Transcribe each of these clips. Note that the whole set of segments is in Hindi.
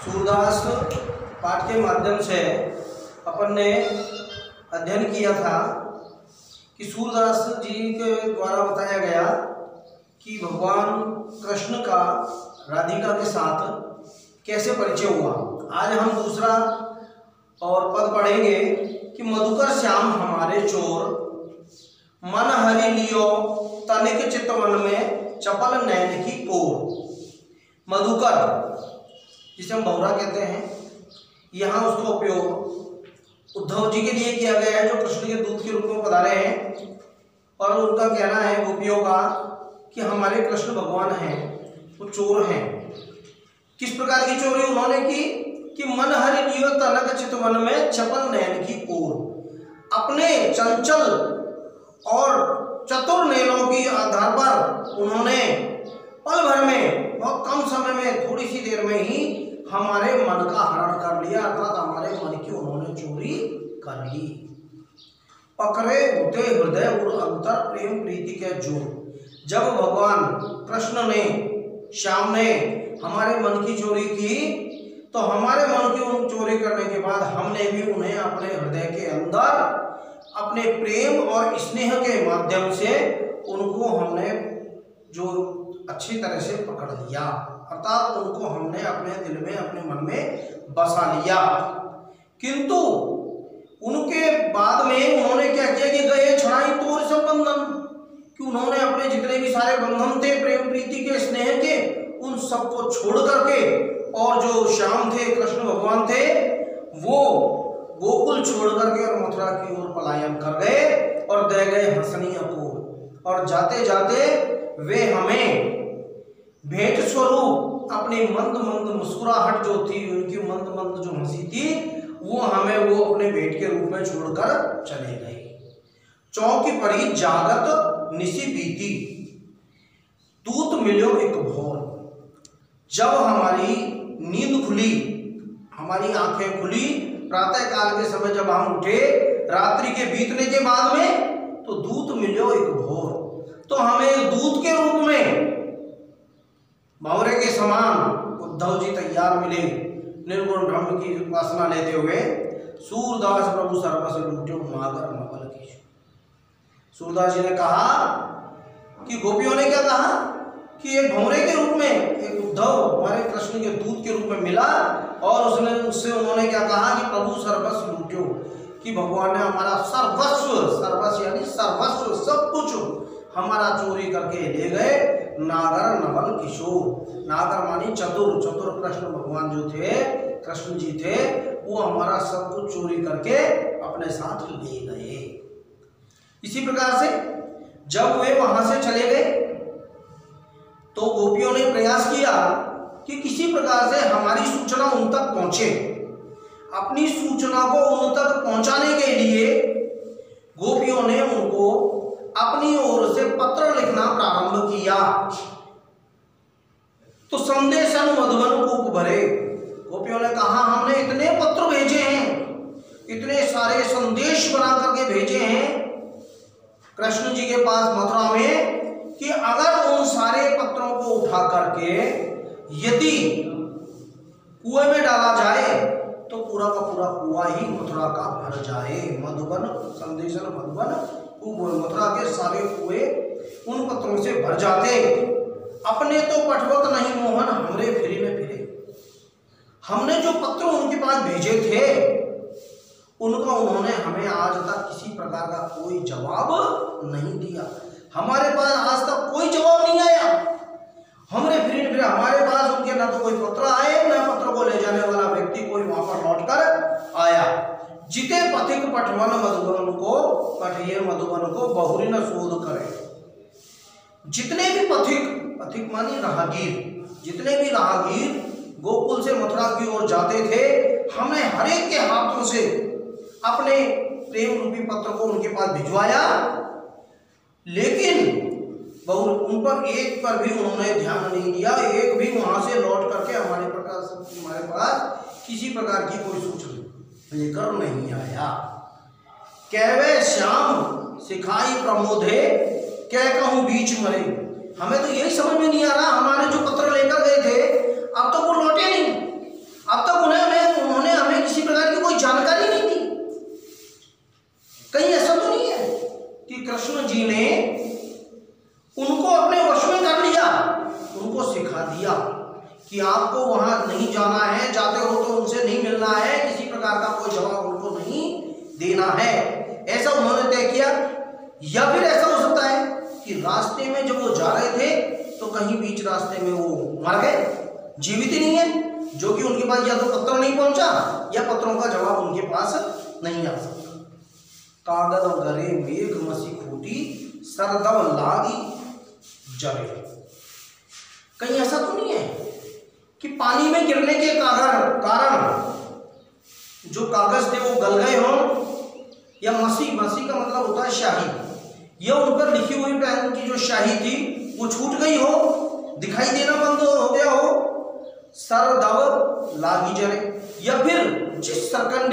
सूरदास पाठ के माध्यम से अपन ने अध्ययन किया था कि सूरदास जी के द्वारा बताया गया कि भगवान कृष्ण का राधिका के साथ कैसे परिचय हुआ। आज हम दूसरा और पद पढ़ेंगे कि मधुकर श्याम हमारे चोर, मन हरि लियो तनिक चितवन में चपल नैन की कोर। मधुकर जिसे हम भौरा कहते हैं, यहाँ उसका उपयोग उद्धव जी के लिए किया गया है जो कृष्ण के दूत के रूप में पधारे हैं। और उनका कहना है गोपियों का कि हमारे कृष्ण भगवान हैं वो चोर हैं। किस प्रकार की चोरी उन्होंने की कि मन हरि लियो तनक चितवन में चपल नैन की ओर। अपने चंचल और चतुर नैनों की आधार पर उन्होंने पल भर में, बहुत कम समय में, थोड़ी सी देर में ही हमारे मन का हरण कर लिया, अर्थात हमारे मन की उन्होंने चोरी कर ली। पकड़े होते हृदय और अंतर प्रेम प्रीति के जोर। जब भगवान कृष्ण ने, श्याम ने हमारे मन की चोरी की तो हमारे मन की उन चोरी करने के बाद हमने भी उन्हें अपने हृदय के अंदर अपने प्रेम और स्नेह के माध्यम से उनको हमने जो अच्छी तरह से पकड़ लिया, अर्थात उनको हमने अपने दिल में, अपने मन में बसा लिया। किंतु उनके बाद में उन्होंने क्या किया कि गए छुड़ाई तोर सब बंधन, कि उन्होंने अपने जितने भी सारे बंधन थे प्रेम प्रीति के, स्नेह के, उन सबको छोड़ करके, और जो श्याम थे, कृष्ण भगवान थे, वो गोकुल छोड़ करके और मथुरा की ओर पलायन कर गए और दे गए हंसनिया को। और जाते जाते वे हमें भेंट स्वरूप अपनी मंद मंद मुस्कुराहट जो थी, उनकी मंद मंद जो हंसी थी, वो हमें वो अपने भेंट के रूप में छोड़कर चले गए। चौकी परी जागत निसी बीती, दूत मिलो एक भोर। जब हमारी नींद खुली, हमारी आंखें खुली, प्रातः काल के समय जब हम उठे, रात्रि के बीतने के बाद में, तो दूत मिलो एक भोर। तो हमें दूत के रूप में भंवरे के समान उद्धव जी तैयार मिले, निर्गुण ब्रह्म की उपासना लेते हुए। सूरदास प्रभु सर्वस लूट्यो मागर नवल की। सूरदास जी ने कहा कि गोपियों ने क्या कहा कि एक भंवरे के रूप में एक उद्धव हमारे कृष्ण के दूत के रूप में मिला, और उससे उन्होंने क्या कहा कि प्रभु सर्वस्व लूट्यो, कि भगवान ने हमारा सर्वस्व, सर्वस्व यानी सर्वस्व, सब कुछ हमारा चोरी करके ले गए। नागर नवल किशोर, नागर मानी चतुर, चतुर कृष्ण भगवान जो थे, कृष्ण जी थे, वो हमारा सब कुछ चोरी करके अपने साथ ले गए। इसी प्रकार से जब वे वहां से चले गए तो गोपियों ने प्रयास किया कि किसी प्रकार से हमारी सूचना उन तक पहुंचे। अपनी सूचना को उन तक पहुंचाने के लिए गोपियों ने उनको अपनी ओर से पत्र लिखना प्रारंभ किया। तो संदेशन मधुबन कूप भरे। गोपियों ने कहा हमने इतने पत्र भेजे हैं, इतने सारे संदेश बना करके भेजे हैं कृष्ण जी के पास मथुरा में, कि अगर उन सारे पत्रों को उठा करके यदि कुएं में डाला जाए तो पूरा का पूरा कुआं ही मथुरा का भर जाए। मधुबन संदेशन मधुबन कूप, मथुरा के सारे कुएं उन पत्रों से भर जाते। अपने तो पठवत नहीं मोहन हमरे फिरे में फिरे। हमने जो पत्र उनके पास भेजे थे उनका उन्होंने हमें आज तक किसी प्रकार का कोई जवाब नहीं दिया। हमारे पास आज तक कोई जवाब नहीं आया। हमरे फिर हमारे पास उनके ना तो कोई पत्र आए, ना पत्र को ले जाने वाला व्यक्ति कोई वहां पर लौट कर आया। जिते पथिक पठवन मधुबन को पठिए मधुबन को बहुरी न शोध करे। जितने भी पथिक, पथिक मानी राहगीर, जितने भी राहगीर गोकुल से मथुरा की ओर जाते थे, हमने हर एक के हाथों से अपने प्रेम रूपी पत्र को उनके पास भिजवाया, लेकिन उन पर एक पर भी उन्होंने ध्यान नहीं दिया। एक भी वहां से लौट करके हमारे पास किसी प्रकार की कोई सूचना लेकर नहीं आया। कहवे श्याम सिखाई प्रमोदे, क्या कहूं बीच मरे। हमें तो यही समझ में नहीं आ रहा, हमारे जो पत्र लेकर गए थे अब तो वो लौटे नहीं, अब वहां नहीं जाना है, जाते हो तो उनसे नहीं मिलना है, किसी प्रकार का कोई जवाब उनको नहीं देना है, ऐसा उन्होंने तय किया। या फिर ऐसा हो सकता है कि रास्ते में जब वो जा रहे थे तो कहीं बीच रास्ते में वो मर गए, जीवित ही नहीं है, जो कि उनके पास या तो पत्र नहीं पहुंचा या पत्रों का जवाब उनके पास नहीं आ सकता। कागद गरे मेघ मसी खूटी सरदव लागी जरे। कहीं ऐसा तो नहीं है कि पानी में गिरने के कारण जो कागज थे वो गल गए हों, या मसी का मतलब होता है शाही, यह उन पर लिखी हुई पेन की जो शाही थी वो छूट गई हो, दिखाई देना बंद हो गया हो, सरदव लागी जरे। या फिर जिस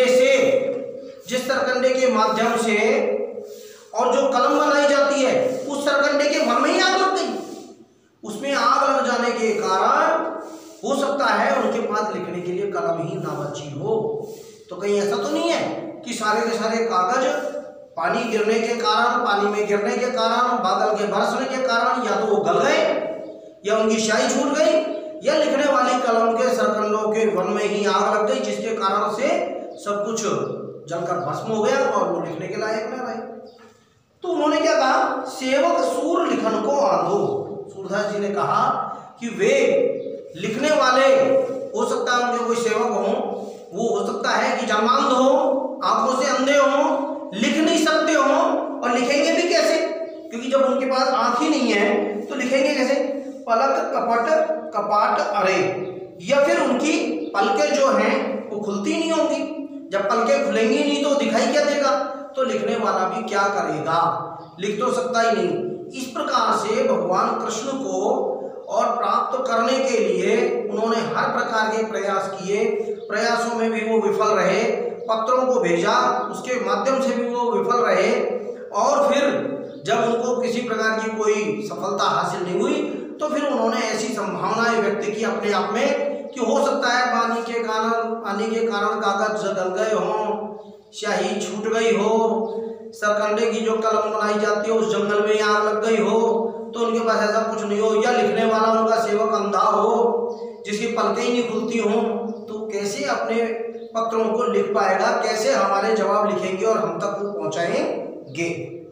सरकंडे के माध्यम से और जो कलम बनाई जाती है उस सरकंडे के मन में ही आग लग गई, उसमें आग लग जाने के कारण हो सकता है उनके पास लिखने के लिए कलम ही ना बची हो। तो कहीं ऐसा तो नहीं है कि सारे के सारे कागज पानी में गिरने के कारण, बादल के बरसने के कारण या तो वो गल गए या उनकी शाही छूट गई या लिखने वाली कलम के सरकंडों के वन में ही आग लग गई, जिसके कारण से सब कुछ जलकर भस्म हो गया और वो लिखने के लायक न रहे। तो उन्होंने क्या कहा, सेवक सूर लिखन को आंधो। सूरदास जी ने कहा कि वे लिखने वाले, हो सकता है उनके कोई सेवक हों, वो हो सकता है कि जन्मांध हो, आंखों से अंधे हो, लिख नहीं सकते हो, और लिखेंगे भी कैसे, क्योंकि जब उनके पास आंख ही नहीं है तो लिखेंगे कैसे। पलक कपाट अरे, या फिर उनकी पलकें जो हैं वो खुलती नहीं होंगी, जब पलकें खुलेंगी नहीं तो दिखाई क्या देगा, तो लिखने वाला भी क्या करेगा, लिख तो सकता ही नहीं। इस प्रकार से भगवान कृष्ण को और प्राप्त करने के लिए उन्होंने हर प्रकार के प्रयास किए, प्रयासों में भी वो विफल रहे, पत्रों को भेजा उसके माध्यम से भी वो विफल रहे, और फिर जब उनको किसी प्रकार की कोई सफलता हासिल नहीं हुई तो फिर उन्होंने ऐसी संभावनाएं व्यक्त की अपने आप में कि हो सकता है पानी के कारण कागज गल गए हों, स्याही छूट गई हो, सरकंडे की जो कलम बनाई जाती है उस जंगल में आग लग गई हो, तो उनके पास ऐसा कुछ नहीं हो, या लिखने वाला उनका सेवक अंधा हो जिसकी पलकें ही नहीं खुलती हों, तो कैसे अपने पत्रों को लिख पाएगा, कैसे हमारे जवाब लिखेंगे और हम तक वो पहुंचाएंगे।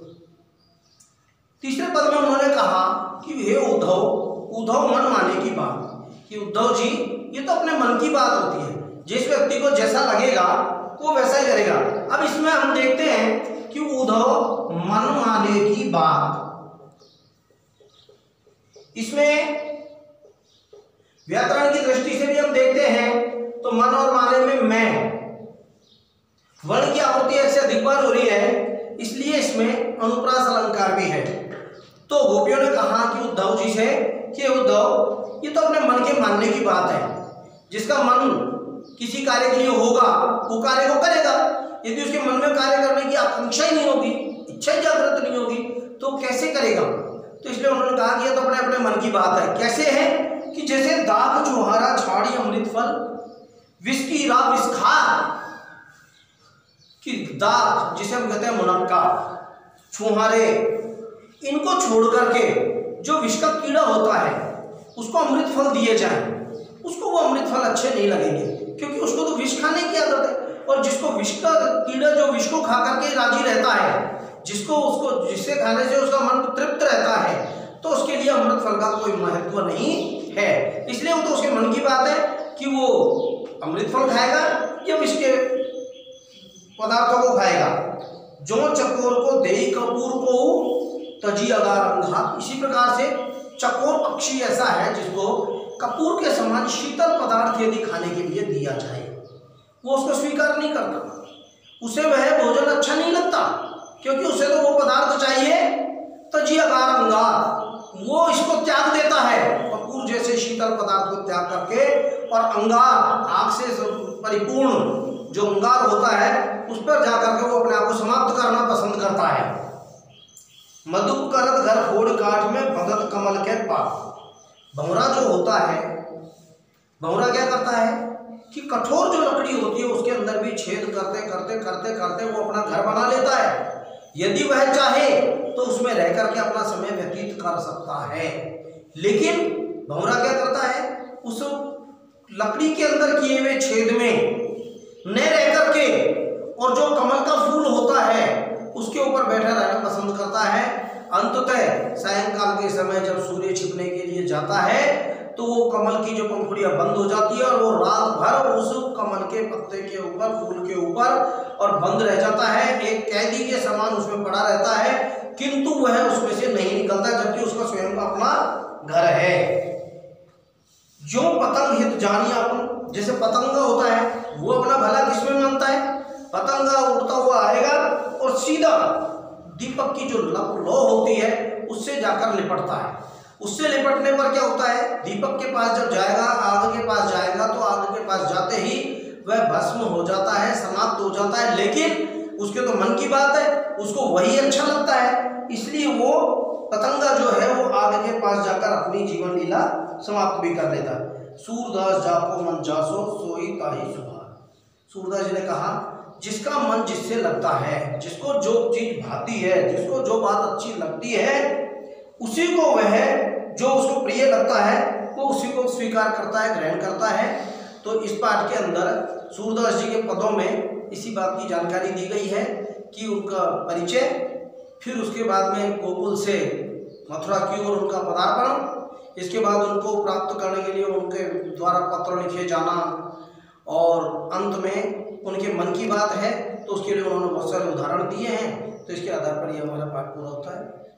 तीसरे पद में उन्होंने कहा कि हे उद्धव मन माने की बात, कि उद्धव जी ये तो अपने मन की बात होती है, जिस व्यक्ति को जैसा लगेगा वो वैसा ही करेगा। अब इसमें हम देखते हैं कि उद्धव मन माने की बात, इसमें व्याकरण की दृष्टि से भी हम देखते हैं तो मन और माने में मैं वर्ण की आवृत्ति ऐसे अधिक बार हो रही है, इसलिए इसमें अनुप्रास अलंकार भी है। तो गोपियों ने कहा कि उद्धव जी से कि उद्धव ये तो अपने मन के मानने की बात है, जिसका मन किसी कार्य के लिए होगा वो कार्य को करेगा, यदि उसके मन में कार्य करने की आकांक्षा ही नहीं होगी, इच्छा ही जागृत नहीं होगी तो कैसे करेगा। तो इसलिए उन्होंने कहा कि ये तो अपने अपने मन की बात है। कैसे है कि जैसे दाग चुहारा छाड़ी अमृत फल विष की रा विषखार, कि दाग जिसे हम कहते हैं मुनक्का, छुहारे, इनको छोड़ करके जो विष का कीड़ा होता है उसको अमृत फल दिए जाएं, उसको वो अमृत फल अच्छे नहीं लगेंगे, क्योंकि उसको तो विष खाने की आदत है। और जिसको विष का कीड़ा जो विष को खा करके राजी रहता है, जिससे खाने से उसका मन तृप्त रहता है, तो उसके लिए अमृत फल का कोई महत्व नहीं है। इसलिए वो तो उसके मन की बात है कि वो अमृत फल खाएगा या विष के पदार्थों को खाएगा। जो चकोर को देई कपूर को तजी अगार अंधा, इसी प्रकार से चकोर पक्षी ऐसा है जिसको कपूर के समान शीतल पदार्थ यदि खाने के लिए दिया जाए वो उसको स्वीकार नहीं करता, उसे वह भोजन अच्छा नहीं लगता, क्योंकि उसे तो वो पदार्थ चाहिए तजी अगार अंगार, वो इसको त्याग देता है, कपूर जैसे शीतल पदार्थ को त्याग करके, और अंगार आग से परिपूर्ण जो अंगार होता है उस पर जाकर के वो अपने आप को समाप्त करना पसंद करता है। मधुप करत घर फोड़ काठ में भगत कमल के पास, भंवरा जो होता है, भंवरा क्या करता है कि कठोर जो लकड़ी होती है उसके अंदर भी छेद करते करते करते करते वो अपना घर बना लेता है। यदि वह चाहे तो उसमें रह करके अपना समय व्यतीत कर सकता है, लेकिन भंवरा क्या करता है, उस लकड़ी के अंदर किए हुए छेद में न रह करके और जो कमल का फूल होता है उसके ऊपर बैठा रहना पसंद करता है। अंततः सायंकाल के समय जब सूर्य छिपने के लिए जाता है तो वो कमल की जो पंखुड़ियां बंद हो जाती है और वो रात भर उस कमल के पत्ते के ऊपर, फूल के ऊपर और बंद रह जाता है, एक कैदी के समान उसमें पड़ा रहता है, किंतु वह उसमें से नहीं निकलता, जबकि उसका स्वयं का अपना घर है। जो पतंग हित जानिए अपन, जैसे पतंगा होता है वो अपना भला किसमें मानता है, पतंगा उड़ता हुआ आएगा और सीधा दीपक की जो लौ होती है उससे जाकर लिपटता है। उससे लिपटने पर क्या होता है, दीपक के पास जब जाएगा, आग के पास जाएगा तो आग के पास जाते ही वह भस्म हो जाता है, समाप्त हो जाता है। लेकिन उसके तो मन की बात है, उसको वही अच्छा लगता है, इसलिए वो पतंगा जो है वो आग के पास जाकर अपनी जीवन लीला समाप्त भी कर लेता है। सूरदास जाको मन जासो सोई ताही सुभार। सूरदास जी ने कहा जिसका मन जिससे लगता है, जिसको जो चीज भाती है, जिसको जो बात अच्छी लगती है, उसी को वह जो उसको प्रिय लगता है वो उसी को स्वीकार करता है, ग्रहण करता है। तो इस पाठ के अंदर सूरदास जी के पदों में इसी बात की जानकारी दी गई है कि उनका परिचय, फिर उसके बाद में गोकुल से मथुरा की ओर उनका पदार्पण, इसके बाद उनको प्राप्त करने के लिए उनके द्वारा पत्र लिखे जाना, और अंत में उनके मन की बात है तो उसके लिए उन्होंने बहुत सारे उदाहरण दिए हैं। तो इसके आधार पर यह हमारा पाठ पूरा होता है।